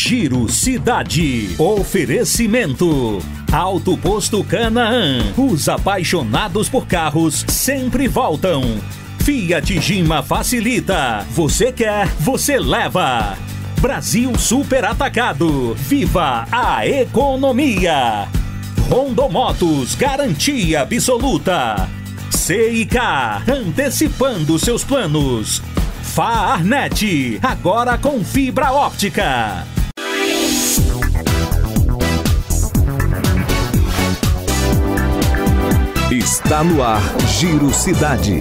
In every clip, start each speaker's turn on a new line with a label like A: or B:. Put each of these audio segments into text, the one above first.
A: Giro Cidade. Oferecimento. Auto Posto Canaã. Os apaixonados por carros sempre voltam. Fiat Gima facilita. Você quer, você leva. Brasil Super Atacado. Viva a economia. Rondomotos, garantia absoluta. CIK, antecipando seus planos. Farnet, agora com fibra óptica.
B: Está no ar, Giro Cidade.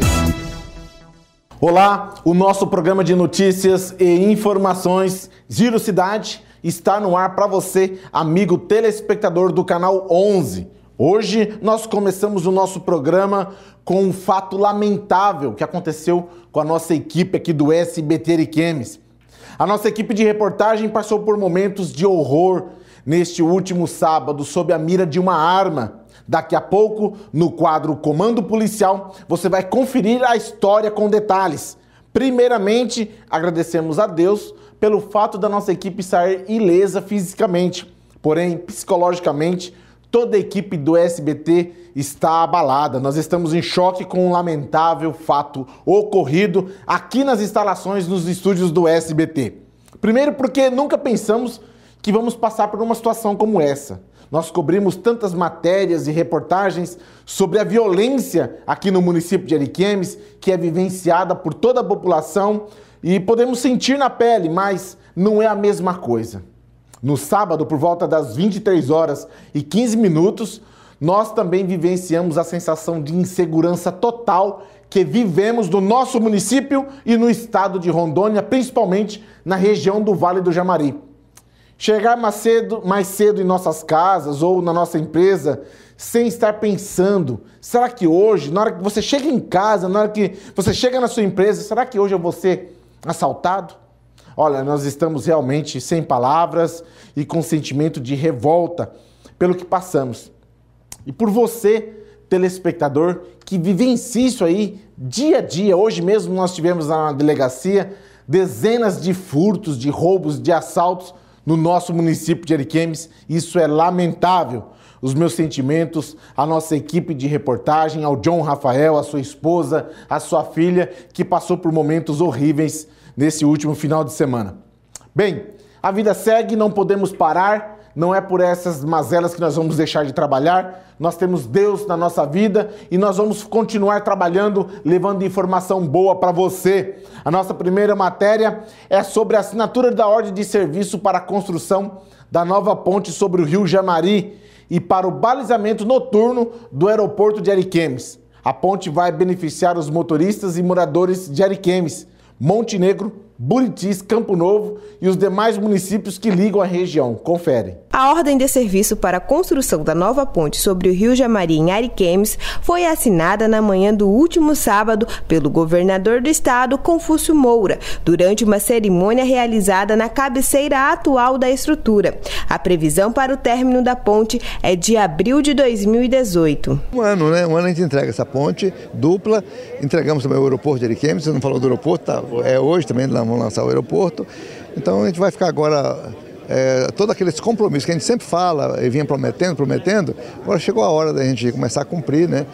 C: Olá, o nosso programa de notícias e informações Giro Cidade está no ar para você, amigo telespectador do canal 11. Hoje nós começamos o nosso programa com um fato lamentável que aconteceu com a nossa equipe aqui do SBT Ariquemes. A nossa equipe de reportagem passou por momentos de horror neste último sábado sob a mira de uma arma. Daqui a pouco, no quadro Comando Policial, você vai conferir a história com detalhes. Primeiramente, agradecemos a Deus pelo fato da nossa equipe sair ilesa fisicamente. Porém, psicologicamente, toda a equipe do SBT está abalada. Nós estamos em choque com um lamentável fato ocorrido aqui nas instalações, nos estúdios do SBT. Primeiro porque nunca pensamos que vamos passar por uma situação como essa. Nós cobrimos tantas matérias e reportagens sobre a violência aqui no município de Ariquemes, que é vivenciada por toda a população e podemos sentir na pele, mas não é a mesma coisa. No sábado, por volta das 23 horas e 15 minutos, nós também vivenciamos a sensação de insegurança total que vivemos no nosso município e no estado de Rondônia, principalmente na região do Vale do Jamari. Chegar mais cedo em nossas casas ou na nossa empresa sem estar pensando, será que hoje, na hora que você chega em casa, na hora que você chega na sua empresa, será que hoje eu vou ser assaltado? Olha, nós estamos realmente sem palavras e com sentimento de revolta pelo que passamos. E por você, telespectador, que vivencia isso aí dia a dia. Hoje mesmo nós tivemos na delegacia dezenas de furtos, de roubos, de assaltos no nosso município de Ariquemes. Isso é lamentável. Os meus sentimentos à nossa equipe de reportagem, ao John Rafael, à sua esposa, à sua filha, que passou por momentos horríveis nesse último final de semana. Bem, a vida segue, não podemos parar, não é por essas mazelas que nós vamos deixar de trabalhar. Nós temos Deus na nossa vida e nós vamos continuar trabalhando, levando informação boa para você. A nossa primeira matéria é sobre a assinatura da ordem de serviço para a construção da nova ponte sobre o Rio Jamari e para o balizamento noturno do aeroporto de Ariquemes. A ponte vai beneficiar os motoristas e moradores de Ariquemes, Monte Negro, Buritis, Campo Novo e os demais municípios que ligam a região. Confere.
D: A ordem de serviço para a construção da nova ponte sobre o Rio Jamari em Ariquemes foi assinada na manhã do último sábado pelo governador do estado, Confúcio Moura, durante uma cerimônia realizada na cabeceira atual da estrutura. A previsão para o término da ponte é de abril de 2018.
E: Um ano a gente entrega essa ponte dupla, entregamos também o aeroporto de Ariquemes. Você não falou do aeroporto, tá? É hoje também, vamos lançar o aeroporto. Então a gente vai ficar agora, todos aqueles compromissos que a gente sempre fala e vinha prometendo, agora chegou a hora da gente começar a cumprir, né?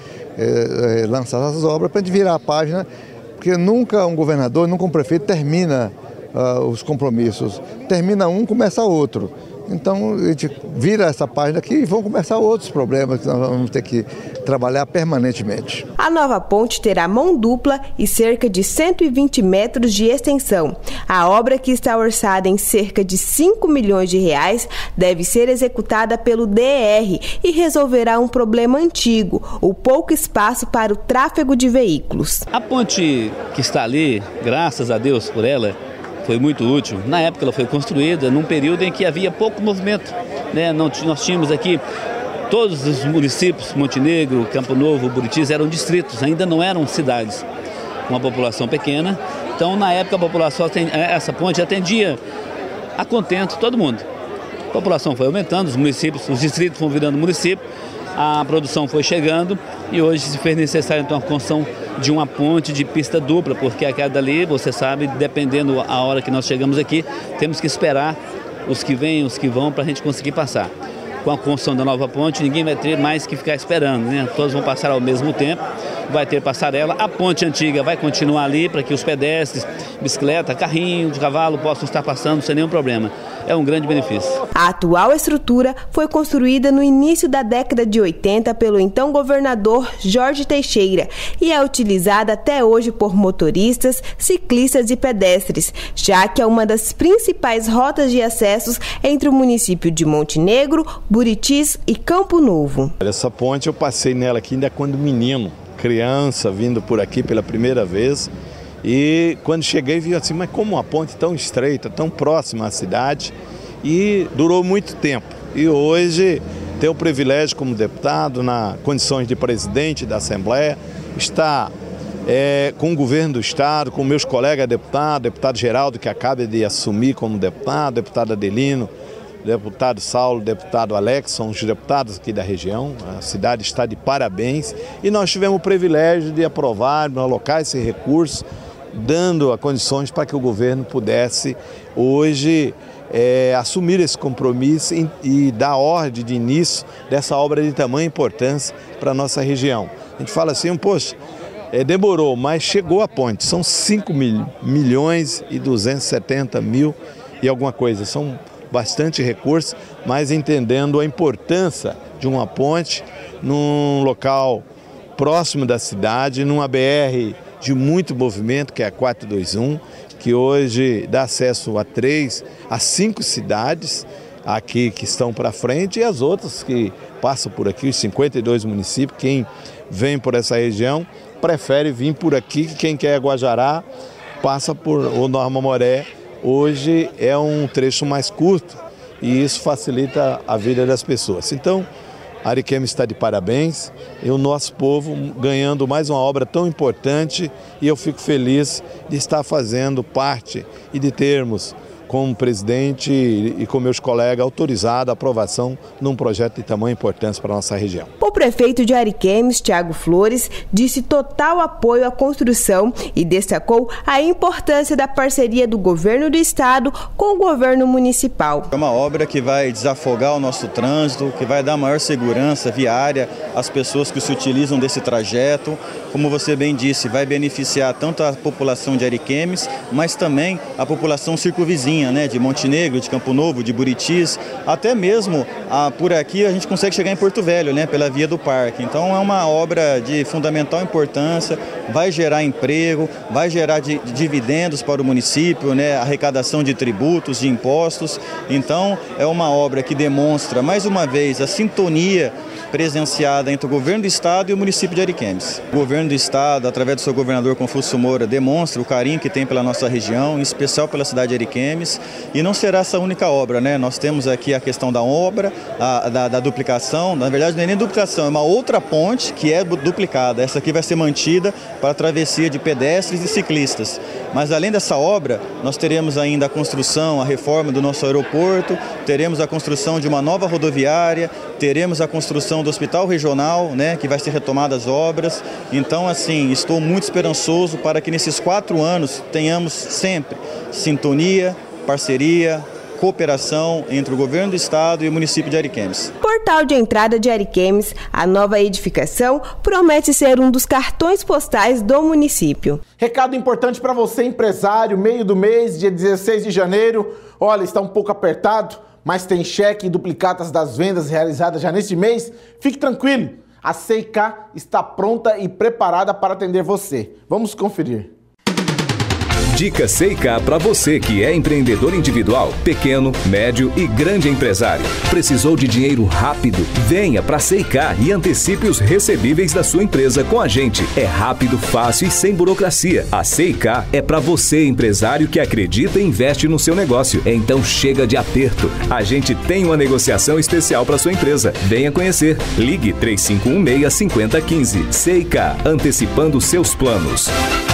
E: Lançar essas obras para a gente virar a página, porque nunca um governador, nunca um prefeito termina os compromissos. Termina um, começa outro. Então a gente vira essa página aqui e vão começar outros problemas que nós vamos ter que trabalhar permanentemente.
D: A nova ponte terá mão dupla e cerca de 120 metros de extensão. A obra, que está orçada em cerca de 5 milhões de reais, deve ser executada pelo DR e resolverá um problema antigo, o pouco espaço para o tráfego de veículos.
F: A ponte que está ali, graças a Deus por ela, foi muito útil. Na época ela foi construída num período em que havia pouco movimento, né? Nós tínhamos aqui todos os municípios, Monte Negro, Campo Novo, Buritis, eram distritos, ainda não eram cidades, com uma população pequena. Então, na época, a população, essa ponte atendia a contento todo mundo. A população foi aumentando, os municípios, os distritos foram virando município, a produção foi chegando e hoje se fez necessário então a construção de uma ponte de pista dupla, porque aquela dali, você sabe, dependendo a hora que nós chegamos aqui, temos que esperar os que vêm, os que vão, para a gente conseguir passar. Com a construção da nova ponte, ninguém vai ter mais que ficar esperando, né? Todos vão passar ao mesmo tempo, vai ter passarela. A ponte antiga vai continuar ali para que os pedestres, bicicleta, carrinho de cavalo possam estar passando sem nenhum problema. É um grande benefício.
D: A atual estrutura foi construída no início da década de 80 pelo então governador Jorge Teixeira e é utilizada até hoje por motoristas, ciclistas e pedestres, já que é uma das principais rotas de acessos entre o município de Montenegro, Buritis e Campo Novo.
G: Essa ponte eu passei nela aqui ainda quando menino, criança, vindo por aqui pela primeira vez. E quando cheguei vi assim, mas como uma ponte tão estreita, tão próxima à cidade, e durou muito tempo. E hoje tenho o privilégio como deputado, nas condições de presidente da Assembleia, estar com o governo do Estado, com meus colegas deputados, deputado Geraldo, que acaba de assumir como deputado, deputado Adelino, deputado Saulo, deputado Alex, são os deputados aqui da região. A cidade está de parabéns e nós tivemos o privilégio de aprovar, alocar esse recurso, dando as condições para que o governo pudesse hoje assumir esse compromisso e dar ordem de início dessa obra de tamanha importância para a nossa região. A gente fala assim, poxa, demorou, mas chegou a ponte, são 5.270.000 e alguma coisa, são bastante recursos, mas entendendo a importância de uma ponte num local próximo da cidade, numa BR de muito movimento, que é a 421, que hoje dá acesso a 5 cidades aqui que estão para frente e as outras que passam por aqui, os 52 municípios. Quem vem por essa região prefere vir por aqui, quem quer Guajará passa por o Norma Moré. Hoje é um trecho mais curto e isso facilita a vida das pessoas. Então, Ariquemes está de parabéns e o nosso povo ganhando mais uma obra tão importante e eu fico feliz de estar fazendo parte e de termos como presidente e com meus colegas autorizado a aprovação num projeto de tamanha importância para a nossa região.
D: O prefeito de Ariquemes, Thiago Flores, disse total apoio à construção e destacou a importância da parceria do governo do estado com o governo municipal.
H: É uma obra que vai desafogar o nosso trânsito, que vai dar maior segurança viária às pessoas que se utilizam desse trajeto. Como você bem disse, vai beneficiar tanto a população de Ariquemes, mas também a população circunvizinha, né, de Montenegro, de Campo Novo, de Buritis, até mesmo por aqui a gente consegue chegar em Porto Velho, né, pela via do parque. Então é uma obra de fundamental importância, vai gerar emprego, vai gerar dividendos para o município, né, arrecadação de tributos, de impostos. Então é uma obra que demonstra mais uma vez a sintonia presenciada entre o governo do estado e o município de Ariquemes. O governo do estado, através do seu governador Confúcio Moura, demonstra o carinho que tem pela nossa região, em especial pela cidade de Ariquemes, e não será essa única obra, né? Nós temos aqui a questão da obra, da duplicação, na verdade não é nem duplicação, é uma outra ponte que é duplicada. Essa aqui vai ser mantida para a travessia de pedestres e ciclistas. Mas além dessa obra, nós teremos ainda a construção, a reforma do nosso aeroporto, teremos a construção de uma nova rodoviária, teremos a construção do hospital regional, né, que vai ser retomada as obras. Então, assim, estou muito esperançoso para que nesses 4 anos tenhamos sempre sintonia, parceria, cooperação entre o governo do estado e o município de Ariquemes.
D: Portal de entrada de Ariquemes, a nova edificação promete ser um dos cartões postais do município.
C: Recado importante para você, empresário, meio do mês, dia 16 de janeiro. Olha, está um pouco apertado, mas tem cheque e duplicatas das vendas realizadas já neste mês. Fique tranquilo, a CIK está pronta e preparada para atender você. Vamos conferir.
B: Dica CIK para você que é empreendedor individual, pequeno, médio e grande empresário. Precisou de dinheiro rápido? Venha para a CIK e antecipe os recebíveis da sua empresa com a gente. É rápido, fácil e sem burocracia. A CIK é para você, empresário que acredita e investe no seu negócio. Então chega de aperto. A gente tem uma negociação especial para sua empresa. Venha conhecer. Ligue 3516-5015. CIK, antecipando seus planos.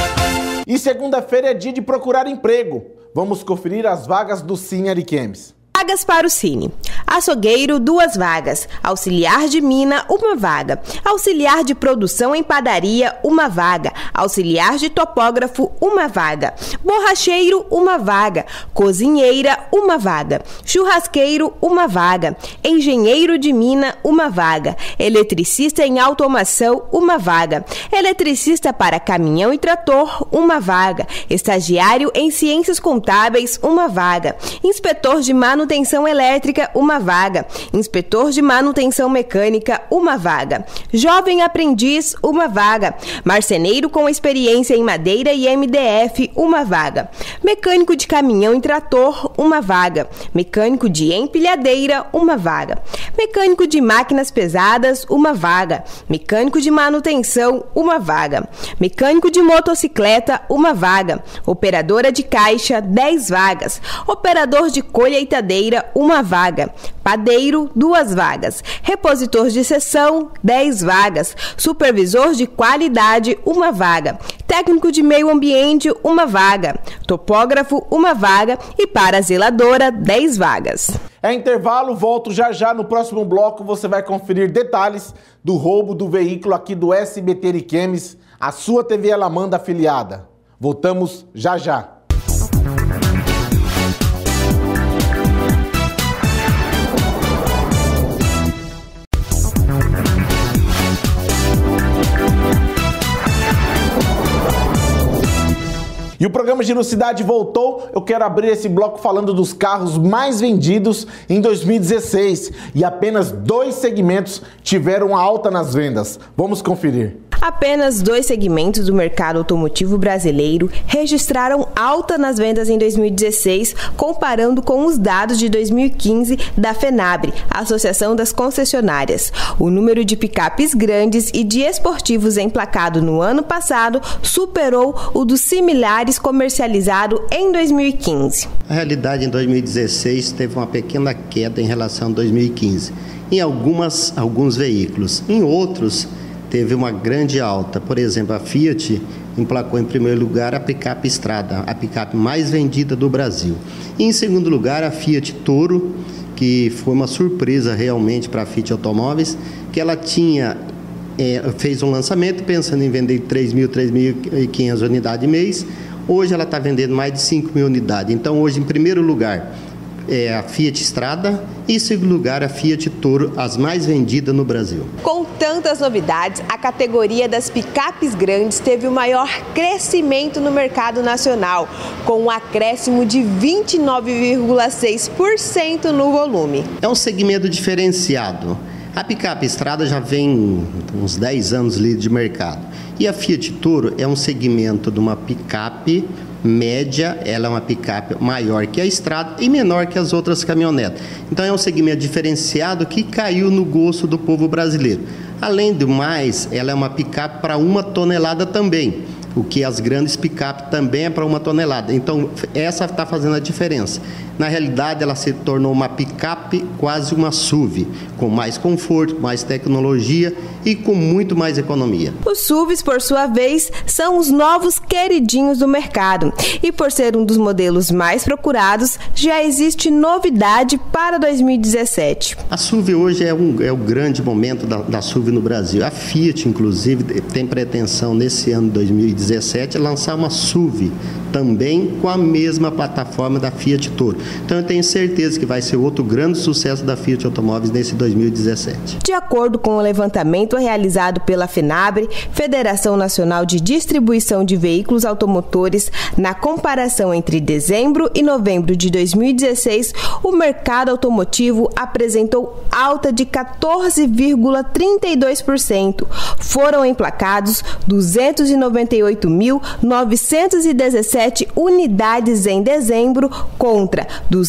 C: E segunda-feira é dia de procurar emprego. Vamos conferir as vagas do Sim Ariquemes.
D: Vagas para o Cine. Açougueiro, 2 vagas. Auxiliar de mina, 1 vaga. Auxiliar de produção em padaria, 1 vaga. Auxiliar de topógrafo, 1 vaga. Borracheiro, 1 vaga. Cozinheira, 1 vaga. Churrasqueiro, 1 vaga. Engenheiro de mina, 1 vaga. Eletricista em automação, 1 vaga. Eletricista para caminhão e trator, 1 vaga. Estagiário em ciências contábeis, 1 vaga. Inspetor de manutenção elétrica, 1 vaga. Inspetor de manutenção mecânica, 1 vaga. Jovem aprendiz, 1 vaga. Marceneiro com experiência em madeira e MDF, 1 vaga. Mecânico de caminhão e trator, 1 vaga. Mecânico de empilhadeira, 1 vaga. Mecânico de máquinas pesadas, 1 vaga. Mecânico de manutenção, 1 vaga. Mecânico de motocicleta, 1 vaga. Operadora de caixa, 10 vagas. Operador de colheitadeira, 1 vaga. Padeiro, 2 vagas. Repositor de seção, 10 vagas. Supervisor de qualidade, 1 vaga. Técnico de meio ambiente, 1 vaga. Topógrafo, 1 vaga. E para zeladora, 10 vagas.
C: É intervalo, volto já já. No próximo bloco você vai conferir detalhes do roubo do veículo aqui do SBT Ariquemes, a sua TV Ela Manda afiliada. Voltamos já já. E o programa Giro Cidade voltou. Eu quero abrir esse bloco falando dos carros mais vendidos em 2016. E apenas 2 segmentos tiveram alta nas vendas. Vamos conferir.
D: Apenas 2 segmentos do mercado automotivo brasileiro registraram alta nas vendas em 2016, comparando com os dados de 2015 da FENABRE, Associação das Concessionárias. O número de picapes grandes e de esportivos emplacado no ano passado superou o dos similares comercializado em 2015.
I: A realidade em 2016 teve uma pequena queda em relação a 2015 em alguns veículos. Em outros, teve uma grande alta. Por exemplo, a Fiat emplacou em primeiro lugar a picape Strada, a picape mais vendida do Brasil. E em segundo lugar, a Fiat Toro, que foi uma surpresa realmente para a Fiat Automóveis, que ela fez um lançamento pensando em vender 3.000, 3.500 unidades mês. Hoje ela está vendendo mais de 5.000 unidades. Então, hoje, em primeiro lugar, é a Fiat Strada e, em segundo lugar, a Fiat Toro, as mais vendidas no Brasil. Com
D: tantas novidades, a categoria das picapes grandes teve o maior crescimento no mercado nacional, com um acréscimo de 29,6% no volume.
I: É um segmento diferenciado. A picape Strada já vem uns 10 anos líder de mercado. E a Fiat Toro é um segmento de uma picape média, ela é uma picape maior que a Strada e menor que as outras caminhonetas. Então é um segmento diferenciado que caiu no gosto do povo brasileiro. Além do mais, ela é uma picape para 1 tonelada também, o que as grandes picapes também é para 1 tonelada. Então essa está fazendo a diferença. Na realidade, ela se tornou uma picape quase uma SUV, com mais conforto, mais tecnologia e com muito mais economia.
D: Os SUVs, por sua vez, são os novos queridinhos do mercado. E por ser um dos modelos mais procurados, já existe novidade para 2017.
I: A SUV hoje é o grande momento da SUV no Brasil. A Fiat, inclusive, tem pretensão nesse ano 2017 lançar uma SUV também com a mesma plataforma da Fiat Toro. Então eu tenho certeza que vai ser outro grande sucesso da Fiat Automóveis nesse 2017.
D: De acordo com o levantamento realizado pela FENABRE, Federação Nacional de Distribuição de Veículos Automotores, na comparação entre dezembro e novembro de 2016, o mercado automotivo apresentou alta de 14,32%. Foram emplacados 298.917 unidades em dezembro contra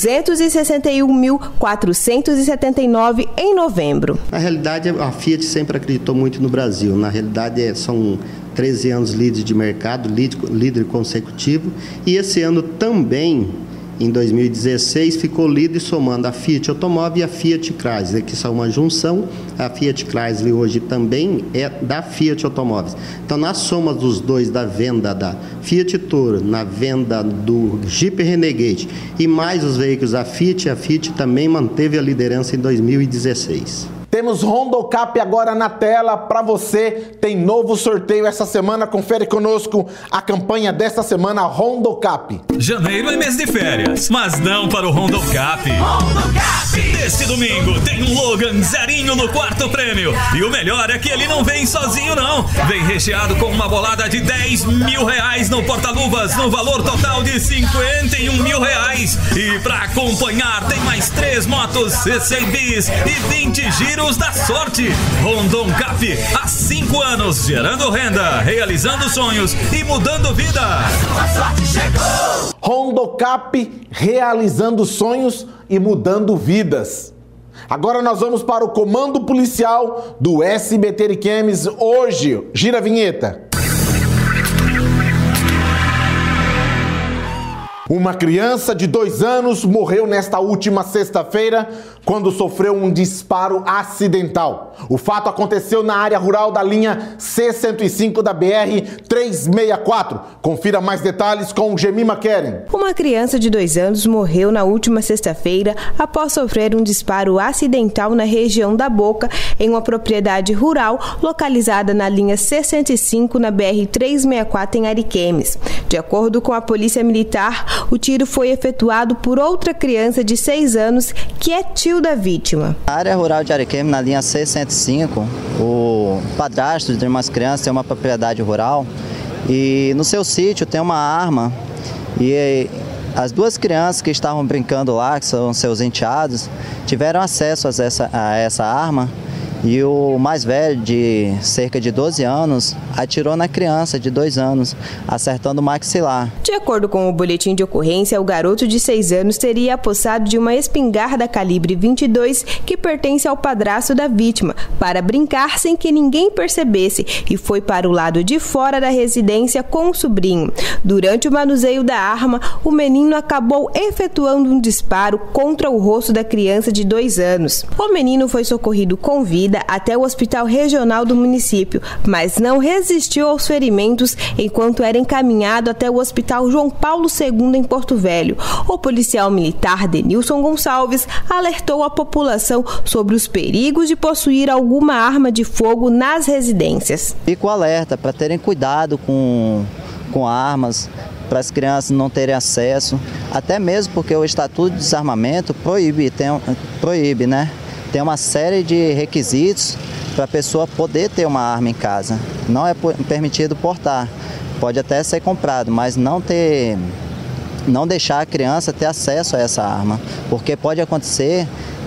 D: 261.479 em novembro.
I: Na realidade, a Fiat sempre acreditou muito no Brasil. Na realidade, são 13 anos líder de mercado, líder consecutivo. E esse ano também em 2016 ficou líder somando a Fiat Automóvel e a Fiat Chrysler, que são uma junção. A Fiat Chrysler hoje também é da Fiat Automóveis. Então, na soma dos dois, da venda da Fiat Toro, na venda do Jeep Renegade e mais os veículos da Fiat, a Fiat também manteve a liderança em 2016.
C: Temos Rondocap agora na tela para você. Tem novo sorteio essa semana. Confere conosco a campanha desta semana, Rondocap.
A: Janeiro é mês de férias, mas não para o Rondocap. Rondocap! Este domingo tem um Logan zerinho no quarto prêmio. E o melhor é que ele não vem sozinho, não. Vem recheado com uma bolada de 10 mil reais no porta-luvas, no valor total de 51 mil reais. E para acompanhar, tem mais 3 motos C100bis e 20 giros da sorte. Rondocap, há 5 anos, gerando renda, realizando sonhos e mudando vida. A sorte chegou!
C: Rondocap, realizando sonhos e mudando vidas. Agora nós vamos para o comando policial do SBT Ariquemes hoje. Gira a vinheta. Uma criança de 2 anos morreu nesta última sexta-feira quando sofreu um disparo acidental. O fato aconteceu na área rural da linha C105 da BR-364. Confira mais detalhes com Gemima Keren.
D: Uma criança de 2 anos morreu na última sexta-feira após sofrer um disparo acidental na região da Boca, em uma propriedade rural localizada na linha C105 na BR-364 em Ariquemes. De acordo com a Polícia Militar, o tiro foi efetuado por outra criança de 6 anos, que é tio da vítima.
J: Na área rural de Ariquemes, na linha C105, o padrasto de umas crianças tem uma propriedade rural e no seu sítio tem uma arma e as 2 crianças que estavam brincando lá, que são seus enteados, tiveram acesso a essa arma. E o mais velho, de cerca de 12 anos, atirou na criança de 2 anos, acertando o maxilar.
D: De acordo com o boletim de ocorrência, o garoto de 6 anos teria apossado de uma espingarda calibre 22 que pertence ao padrasto da vítima, para brincar sem que ninguém percebesse, e foi para o lado de fora da residência com o sobrinho. Durante o manuseio da arma, o menino acabou efetuando um disparo contra o rosto da criança de 2 anos. O menino foi socorrido com vida até o hospital regional do município, mas não resistiu aos ferimentos enquanto era encaminhado até o hospital João Paulo II em Porto Velho. O policial militar Denilson Gonçalves alertou a população sobre os perigos de possuir alguma arma de fogo nas residências.
J: Fico alerta para terem cuidado com armas, para as crianças não terem acesso, até mesmo porque o Estatuto de Desarmamento proíbe, né? Tem uma série de requisitos para a pessoa poder ter uma arma em casa. Não é permitido portar, pode até ser comprado, mas não deixar a criança ter acesso a essa arma, porque pode acontecer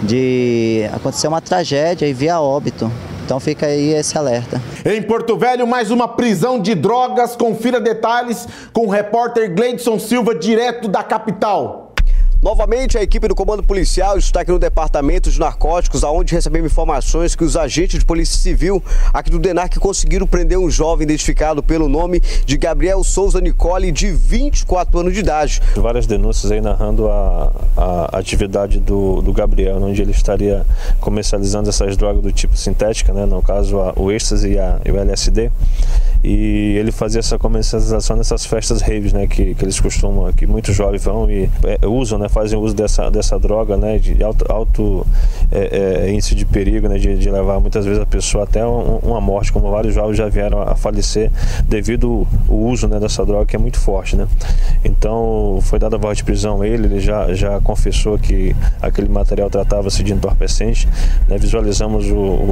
J: uma tragédia e vir a óbito. Então fica aí esse alerta.
C: Em Porto Velho, mais uma prisão de drogas. Confira detalhes com o repórter Gleidson Silva, direto da capital.
K: Novamente, a equipe do Comando Policial está aqui no Departamento de Narcóticos, onde recebemos informações que os agentes de Polícia Civil aqui do DENARC conseguiram prender um jovem identificado pelo nome de Gabriel Souza Nicole, de 24 anos de idade.
L: Várias denúncias aí narrando a atividade do Gabriel, onde ele estaria comercializando essas drogas do tipo sintética, né? No caso o êxtase e o LSD. E ele fazia essa comercialização nessas festas raves, né, que eles costumam, que muitos jovens vão e usam, né, fazem uso dessa droga, né, de alto índice de perigo, né, de levar muitas vezes a pessoa até uma morte, como vários jovens já vieram a falecer devido ao uso, né, dessa droga, que é muito forte, né. Então foi dada a voz de prisão a ele já confessou que aquele material tratava-se de entorpecente, né. Visualizamos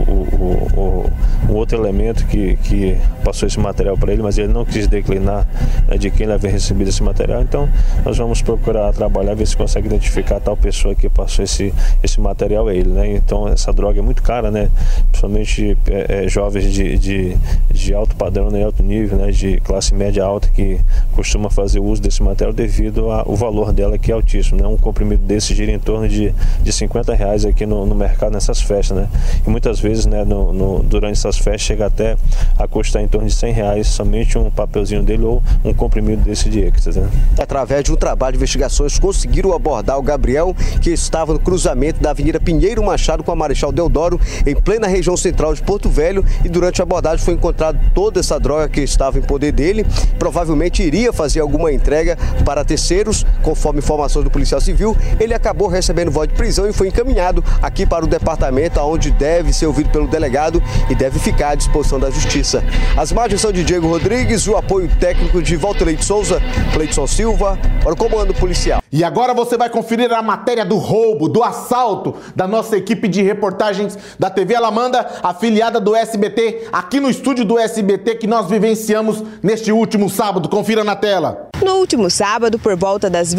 L: o outro elemento que passou esse material para ele, mas ele não quis declinar, né, de quem ele havia recebido esse material. Então nós vamos procurar trabalhar, ver se consegue identificar a tal pessoa que passou esse material a ele. né? Então essa droga é muito cara, né? Principalmente jovens de alto padrão, né? Alto nível, né? De classe média alta que costuma fazer uso desse material devido ao valor dela, que é altíssimo, né? Um comprimido desse gira em torno de R$50 aqui no mercado nessas festas, né? E muitas vezes, né, durante essas festas chega até a custar em torno de R$100 somente um papelzinho dele ou um comprimido desse de êxtase, né?
K: Através de um trabalho de investigações, conseguiram abordar o Gabriel, que estava no cruzamento da Avenida Pinheiro Machado com a Marechal Deodoro, em plena região central de Porto Velho, e durante a abordagem foi encontrado toda essa droga que estava em poder dele. Provavelmente iria fazer alguma entrega para terceiros, conforme informações do policial civil. Ele acabou recebendo voz de prisão e foi encaminhado aqui para o departamento, onde deve ser ouvido pelo delegado e deve ficar à disposição da justiça. As imagens são de Diego Rodrigues, o apoio técnico de Walter Leite Souza, Cleidson Silva, para o comando policial.
C: E agora você vai conferir a matéria do roubo, do assalto da nossa equipe de reportagens da TV Alamanda, afiliada do SBT, aqui no estúdio do SBT, que nós vivenciamos neste último sábado. Confira na tela.
D: No último sábado, por volta das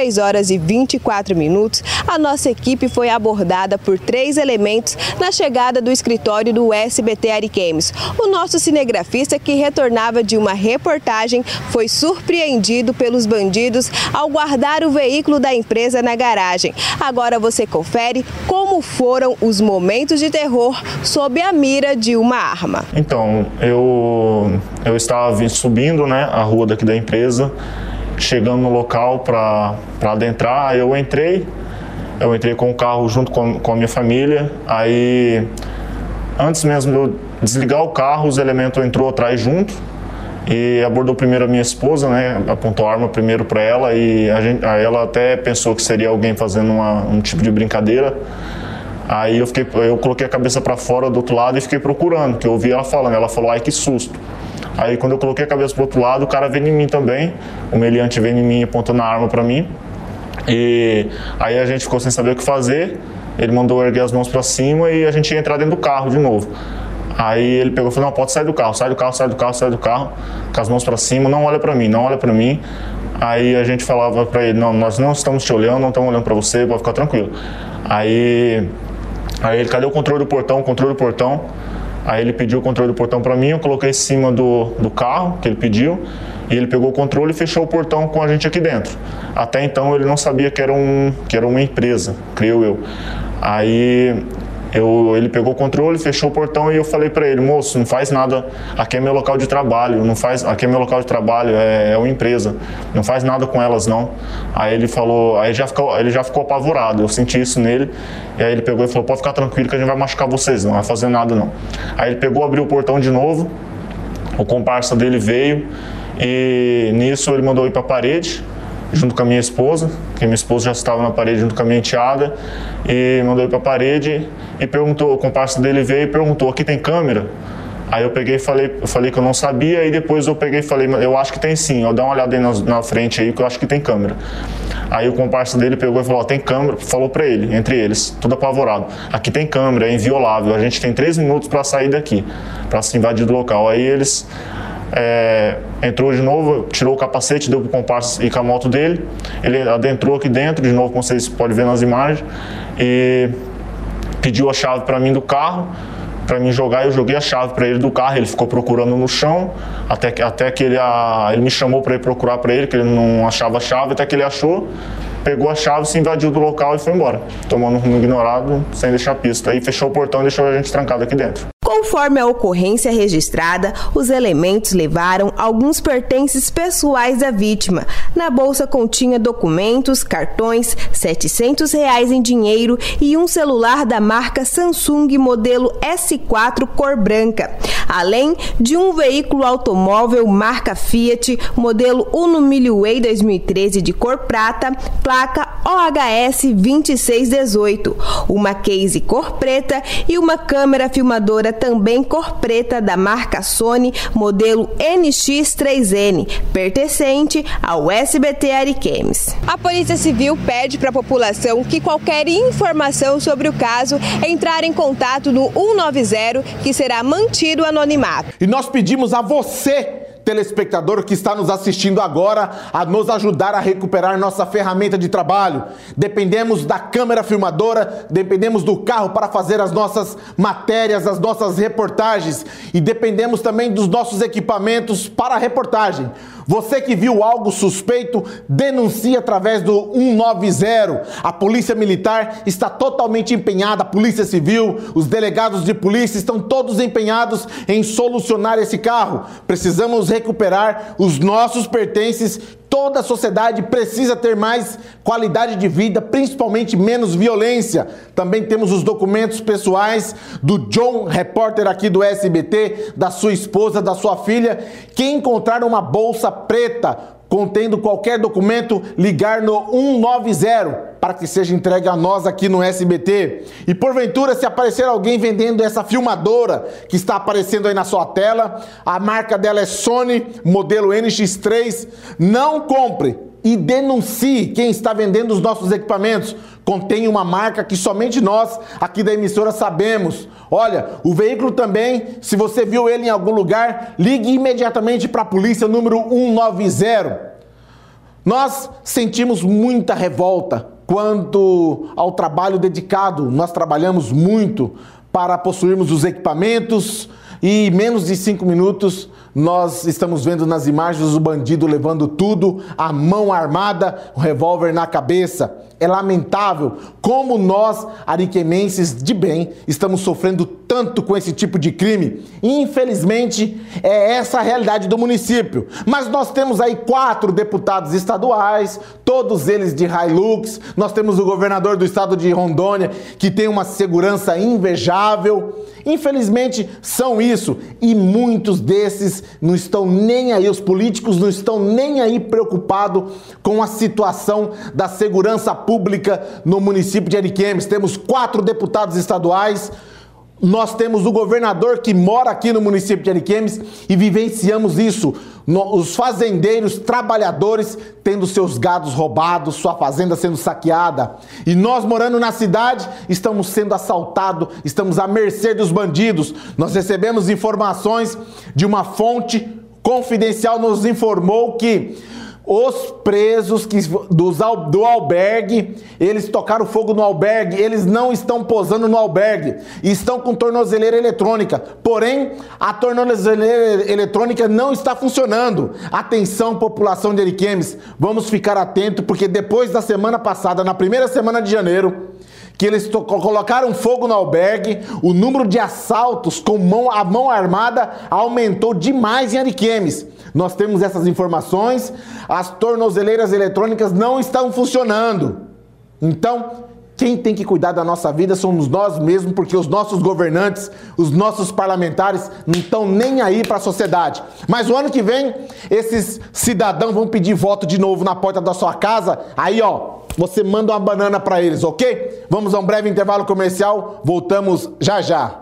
D: 23h24, a nossa equipe foi abordada por 3 elementos na chegada do escritório do SBT Ariquemes. O nosso cinegrafista, que retornava de uma reportagem, foi surpreendido pelos bandidos ao guardar o veículo da empresa na garagem. Agora você confere como foram os momentos de terror sob a mira de uma arma.
M: Então, eu estava subindo, né, a rua daqui da empresa, chegando no local para adentrar. Eu entrei com o carro junto com a minha família. Aí, antes mesmo de eu desligar o carro, os elementos entrou atrás junto e abordou primeiro a minha esposa, né? Apontou a arma primeiro para ela e aí ela até pensou que seria alguém fazendo um tipo de brincadeira. Aí eu coloquei a cabeça para fora do outro lado e fiquei procurando, que eu ouvi ela falando. Ela falou: ai, que susto. Aí quando eu coloquei a cabeça pro outro lado, o cara veio em mim também, o meliante veio em mim apontando a arma para mim. E aí a gente ficou sem saber o que fazer, ele mandou erguer as mãos para cima e a gente ia entrar dentro do carro de novo. Aí ele pegou e falou: não, pode sair do carro, sai do carro, sai do carro, sai do carro, com as mãos para cima, não olha para mim, não olha para mim. Aí a gente falava para ele: não, nós não estamos te olhando, não estamos olhando para você, pode ficar tranquilo. Aí ele: cadê o controle do portão, o controle do portão? Aí ele pediu o controle do portão para mim, eu coloquei em cima do carro que ele pediu, e ele pegou o controle e fechou o portão com a gente aqui dentro. Até então ele não sabia que era uma empresa, creio eu. Aí ele pegou o controle, fechou o portão e eu falei para ele: moço, não faz nada, aqui é meu local de trabalho, aqui é meu local de trabalho, é uma empresa, não faz nada com elas não. Aí ele falou, ele já ficou apavorado, eu senti isso nele, e aí ele pegou e falou: pode ficar tranquilo que a gente vai machucar vocês, não vai fazer nada não. Aí ele pegou, abriu o portão de novo, o comparsa dele veio e nisso ele mandou ir para a parede, junto com a minha esposa, que minha esposa já estava na parede junto com a minha enteada, e mandou ir para a parede e perguntou, o comparsa dele veio e perguntou: aqui tem câmera? Aí eu peguei e falei que eu não sabia, e depois eu peguei e falei: eu acho que tem sim, dá uma olhada aí na frente aí que eu acho que tem câmera. Aí o comparsa dele pegou e falou: tem câmera, falou para ele, entre eles, tudo apavorado: aqui tem câmera, é inviolável, a gente tem 3 minutos para sair daqui, para se invadir do local. Aí eles entrou de novo, tirou o capacete, deu pro comparsa ir com a moto dele, ele adentrou aqui dentro, de novo, como vocês podem ver nas imagens, e pediu a chave para mim do carro, para mim jogar. Eu joguei a chave para ele do carro, ele ficou procurando no chão, até que ele me chamou para ir procurar para ele, que ele não achava a chave, até que ele achou, pegou a chave, se invadiu do local e foi embora, tomando um rumo ignorado, sem deixar pista. Aí fechou o portão e deixou a gente trancado aqui dentro.
D: Conforme a ocorrência registrada, os elementos levaram alguns pertences pessoais da vítima. Na bolsa continha documentos, cartões, R$700 em dinheiro e um celular da marca Samsung modelo S4 cor branca, além de um veículo automóvel marca Fiat modelo Uno Mileway 2013 de cor prata, placa OHS 2618, uma case cor preta e uma câmera filmadora também cor preta da marca Sony, modelo NX3N, pertencente ao SBT Ariquemes. A Polícia Civil pede para a população que qualquer informação sobre o caso entrar em contato no 190, que será mantido anonimato.
C: E nós pedimos a você telespectador que está nos assistindo agora a nos ajudar a recuperar nossa ferramenta de trabalho. Dependemos da câmera filmadora, dependemos do carro para fazer as nossas matérias, as nossas reportagens e dependemos também dos nossos equipamentos para a reportagem. Você que viu algo suspeito, denuncie através do 190. A Polícia Militar está totalmente empenhada, a Polícia Civil, os delegados de polícia estão todos empenhados em solucionar esse carro. Precisamos recuperar os nossos pertences. Toda a sociedade precisa ter mais qualidade de vida, principalmente menos violência. Também temos os documentos pessoais do John, repórter aqui do SBT, da sua esposa, da sua filha. Quem encontrar uma bolsa preta contendo qualquer documento, ligar no 190 para que seja entregue a nós aqui no SBT. E porventura, se aparecer alguém vendendo essa filmadora que está aparecendo aí na sua tela, a marca dela é Sony, modelo NX3, não compre e denuncie quem está vendendo os nossos equipamentos. Contém uma marca que somente nós aqui da emissora sabemos. Olha, o veículo também, se você viu ele em algum lugar, ligue imediatamente para a polícia, número 190. Nós sentimos muita revolta quanto ao trabalho dedicado. Nós trabalhamos muito para possuirmos os equipamentos e em menos de 5 minutos nós estamos vendo nas imagens o bandido levando tudo, a mão armada, o revólver na cabeça. É lamentável como nós, ariquemenses de bem, estamos sofrendo tanto com esse tipo de crime. Infelizmente, é essa a realidade do município. Mas nós temos aí 4 deputados estaduais, todos eles de Hilux. Nós temos o governador do estado de Rondônia, que tem uma segurança invejável. Infelizmente, são isso. E muitos desses não estão nem aí, os políticos não estão nem aí preocupados com a situação da segurança pública no município de Ariquemes. Temos 4 deputados estaduais, nós temos o governador que mora aqui no município de Ariquemes e vivenciamos isso. Os fazendeiros, trabalhadores tendo seus gados roubados, sua fazenda sendo saqueada. E nós morando na cidade, estamos sendo assaltados, estamos à mercê dos bandidos. Nós recebemos informações de uma fonte confidencial, nos informou que os presos do albergue, eles tocaram fogo no albergue, eles não estão posando no albergue, estão com tornozeleira eletrônica, porém a tornozeleira eletrônica não está funcionando. Atenção, população de Ariquemes, vamos ficar atento, porque depois da semana passada, na primeira semana de janeiro, que eles colocaram fogo no albergue, o número de assaltos com a mão armada aumentou demais em Ariquemes. Nós temos essas informações, as tornozeleiras eletrônicas não estão funcionando. Então, quem tem que cuidar da nossa vida somos nós mesmos, porque os nossos governantes, os nossos parlamentares não estão nem aí para a sociedade. Mas o ano que vem, esses cidadãos vão pedir voto de novo na porta da sua casa, aí ó, você manda uma banana para eles, ok? Vamos a um breve intervalo comercial, voltamos já já.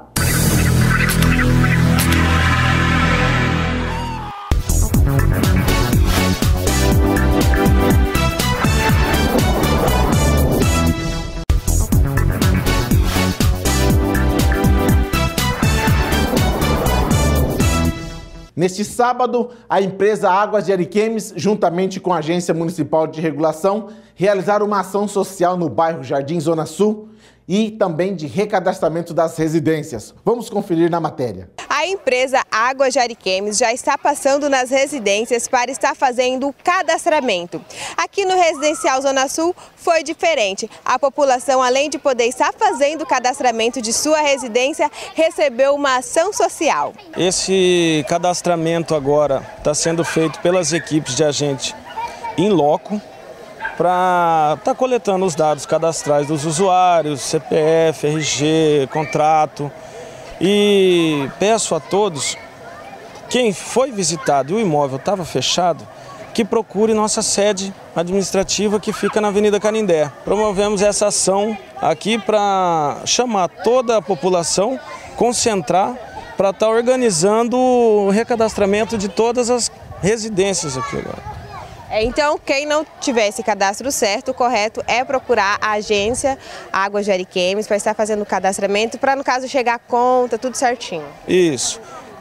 C: Neste sábado, a empresa Águas de Ariquemes, juntamente com a Agência Municipal de Regulação, realizaram uma ação social no bairro Jardim Zona Sul e também de recadastramento das residências. Vamos conferir na matéria.
D: A empresa Águas de Ariquemes já está passando nas residências para estar fazendo o cadastramento. Aqui no Residencial Zona Sul foi diferente. A população, além de poder estar fazendo o cadastramento de sua residência, recebeu uma ação social.
N: Esse cadastramento agora está sendo feito pelas equipes de agente in loco, para estar coletando os dados cadastrais dos usuários, CPF, RG, contrato. E peço a todos, quem foi visitado e o imóvel estava fechado, que procure nossa sede administrativa que fica na Avenida Canindé. Promovemos essa ação aqui para chamar toda a população, concentrar, para estar organizando o recadastramento de todas as residências aqui agora.
D: Então, quem não tiver esse cadastro certo, o correto é procurar a agência Águas de Ariquemes para estar fazendo o cadastramento, para no caso chegar a conta, tudo certinho.
N: Isso.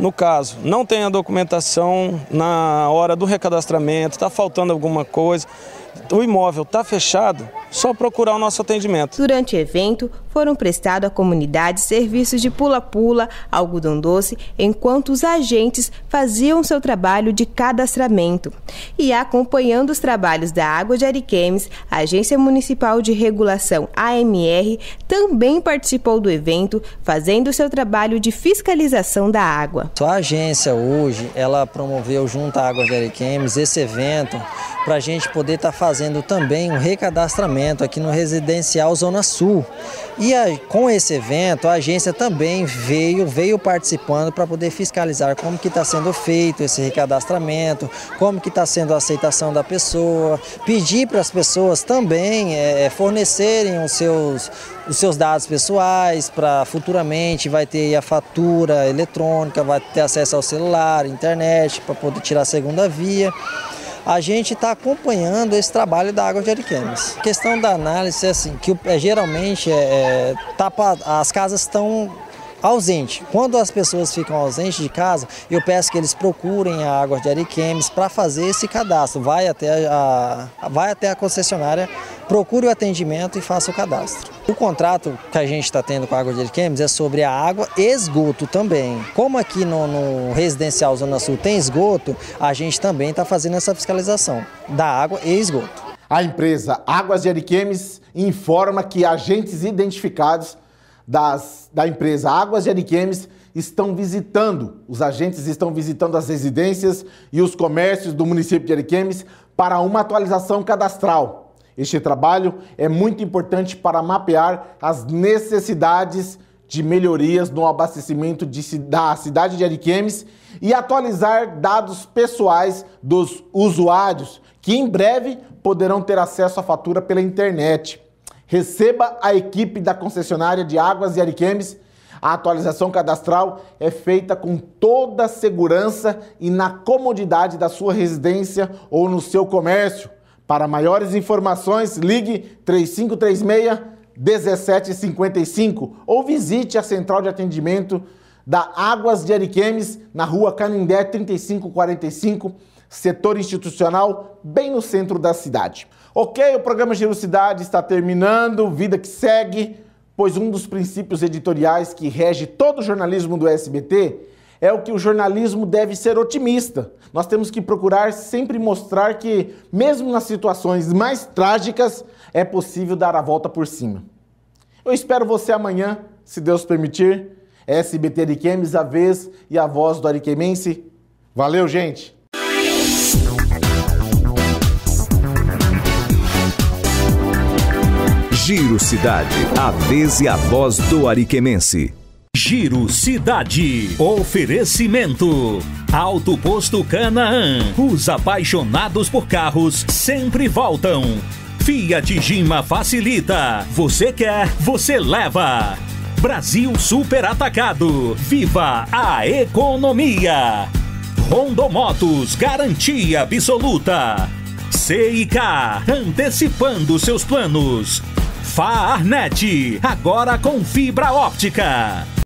N: no caso, não tem a documentação na hora do recadastramento, está faltando alguma coisa, o imóvel está fechado, só procurar o nosso atendimento.
D: Durante o evento, foram prestados à comunidade serviços de pula-pula, algodão doce, enquanto os agentes faziam seu trabalho de cadastramento. E acompanhando os trabalhos da Água de Ariquemes, a Agência Municipal de Regulação, AMR, também participou do evento, fazendo seu trabalho de fiscalização da água.
O: A agência hoje, ela promoveu junto à Água de Ariquemes esse evento para a gente poder estar fazendo também um recadastramento aqui no Residencial Zona Sul. E com esse evento, a agência também veio participando para poder fiscalizar como que está sendo feito esse recadastramento, como que está sendo a aceitação da pessoa, pedir para as pessoas também fornecerem os seus dados pessoais, para futuramente vai ter a fatura eletrônica, vai ter acesso ao celular, internet, para poder tirar a segunda via. A gente está acompanhando esse trabalho da Água de Ariquemes. A questão da análise é assim, que geralmente as casas estão ausentes. Quando as pessoas ficam ausentes de casa, eu peço que eles procurem a Água de Ariquemes para fazer esse cadastro. Vai até a concessionária, procure o atendimento e faça o cadastro. O contrato que a gente está tendo com a Água de Ariquemes é sobre a água e esgoto também. Como aqui no Residencial Zona Sul tem esgoto, a gente também está fazendo essa fiscalização da água e esgoto.
C: A empresa Águas de Ariquemes informa que agentes identificados da empresa Águas de Ariquemes os agentes estão visitando as residências e os comércios do município de Ariquemes para uma atualização cadastral. Este trabalho é muito importante para mapear as necessidades de melhorias no abastecimento da cidade de Ariquemes e atualizar dados pessoais dos usuários, que em breve poderão ter acesso à fatura pela internet. Receba a equipe da concessionária de Águas de Ariquemes. A atualização cadastral é feita com toda a segurança e na comodidade da sua residência ou no seu comércio. Para maiores informações, ligue 3536-1755 ou visite a central de atendimento da Águas de Ariquemes, na rua Canindé 3545, setor institucional, bem no centro da cidade. Ok, o programa Giro Cidade está terminando, vida que segue, pois um dos princípios editoriais que rege todo o jornalismo do SBT é o que o jornalismo deve ser otimista. Nós temos que procurar sempre mostrar que, mesmo nas situações mais trágicas, é possível dar a volta por cima. Eu espero você amanhã, se Deus permitir. SBT Ariquemes, a vez e a voz do ariquemense. Valeu, gente!
B: Giro Cidade, a vez e a voz do ariquemense.
A: Giro Cidade. Oferecimento. Auto Posto Canaã. Os apaixonados por carros sempre voltam. Fiat Gima facilita. Você quer, você leva. Brasil Super Atacado. Viva a economia. Rondomotos, garantia absoluta. CIK, antecipando seus planos. Farnet, agora com fibra óptica.